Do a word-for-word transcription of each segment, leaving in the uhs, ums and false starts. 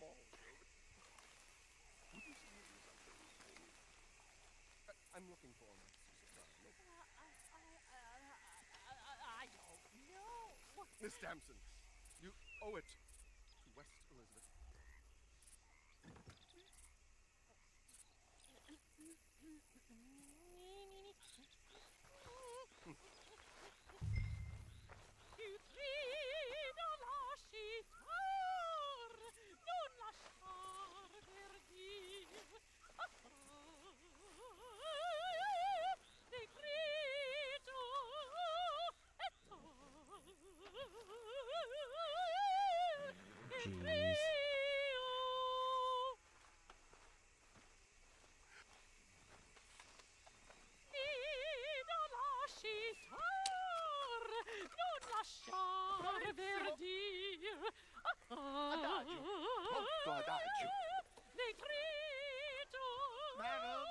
I'm looking for Miss Soprano. I don't know. Miss Damson, you owe it to West Elizabeth. Tu grido lascitar, non lasciar verdir. Di grido e Jeez. Adagio, molto adagio. Madam,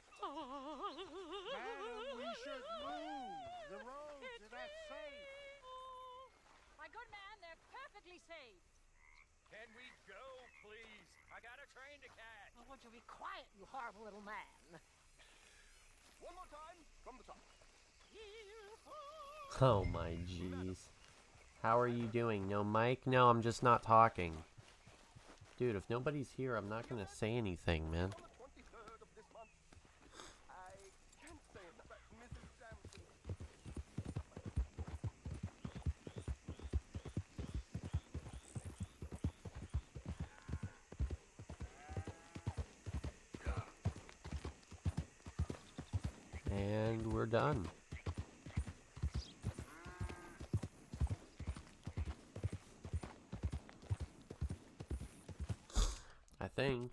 Madam, we should move. The roads are not safe. My good man, they're perfectly safe. Can we go, please? I got a train to catch. Oh, would you be quiet, you horrible little man? One more time from the top. Oh my jeez. How are you doing? No mic? No, I'm just not talking. Dude, if nobody's here, I'm not gonna say anything, man. On the twenty-third of this month, I can't say it, but Missus Damson. And we're done. I think.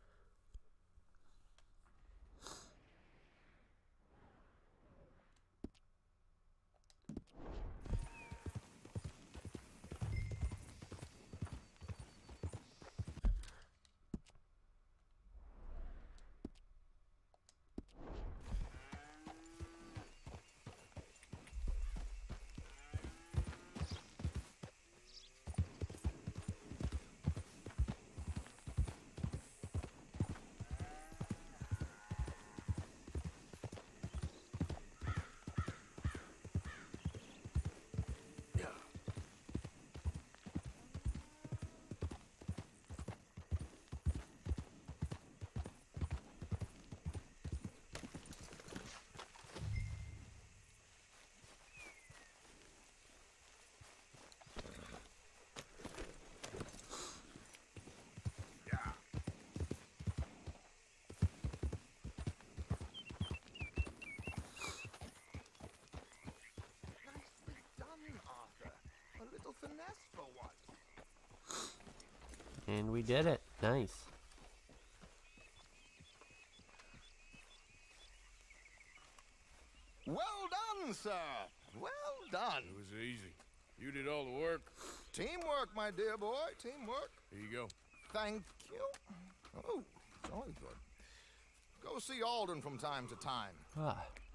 Nicely done, Arthur. A little finesse for once. And we did it. Nice. Well done, sir. Well done. It was easy. You did all the work. Teamwork, my dear boy. Teamwork. Here you go. Thank you. Oh, jolly good. Go see Alden from time to time. Ah.